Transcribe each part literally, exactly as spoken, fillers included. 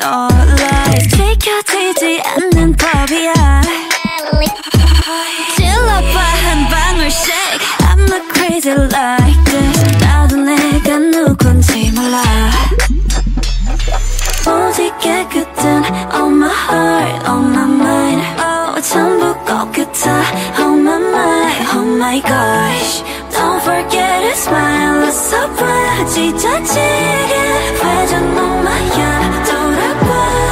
no lies 지켜지지 않는 법이야 찔러봐 한 방울씩 I'm not crazy like this 나도 내가 누군지 몰라 모두 깨끗한 on my heart, on my mind oh, 전부 꼭 같아 on my mind, oh my gosh Don't forget to smile 웃어봐 찢어지게 회전 엄마야 돌아봐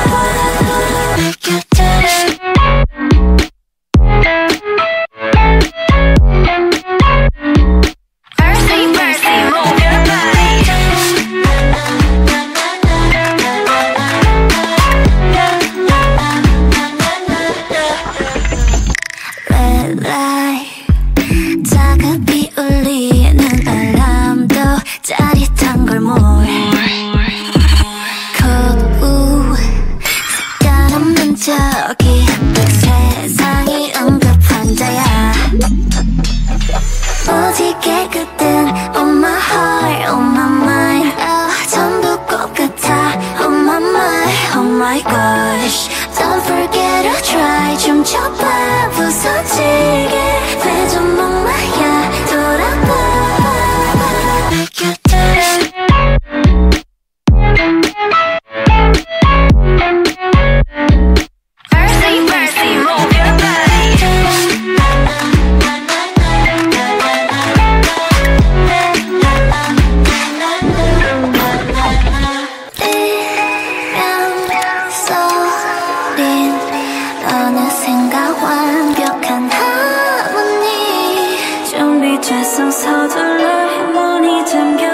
다급히 울리는 알람도 짜릿한 걸 more 거부 색깔 없는 저기 세상이 응급 환자야 모두 깨끗한 on my heart, on my mind oh, 전부 꼭 같아 on my mind, oh my gosh Don't forget to try 춤춰봐 부서지게 회전 목마야 돌아봐 Mercy, mercy, move your body 소린 어느샌가 완벽한 하모니 준비됐어 서둘러 머리 잠겨